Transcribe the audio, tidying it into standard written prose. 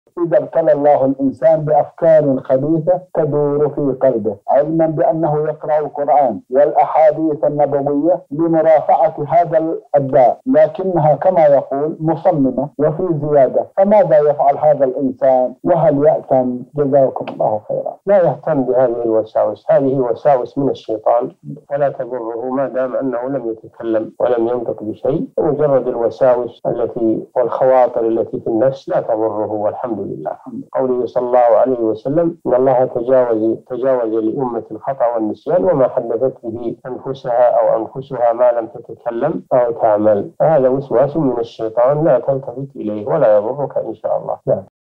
إذا ابتلى الله الإنسان بأفكار خبيثة تدور في قلبه، علما بأنه يقرأ القرآن والأحاديث النبوية لمرافعة هذا الداء، لكنها كما يقول مصممة وفي زيادة. فماذا يفعل هذا الإنسان وهل يأثم؟ جزاكم الله خيرا. لا يهتم بهذه الوساوس، هذه وساوس من الشيطان ولا تضره ما دام أنه لم يتكلم ولم ينطق بشيء. مجرد الوساوس التي والخواطر التي في النفس لا تضره، والحمد لله. قوله صلى الله عليه وسلم: إن الله تجاوز لأمة الخطأ والنسيان وما حدثت به أنفسها أو أنفسها ما لم تتكلم أو تعمل. هذا وسواس من الشيطان لا تلتفت إليه ولا يضرك إن شاء الله.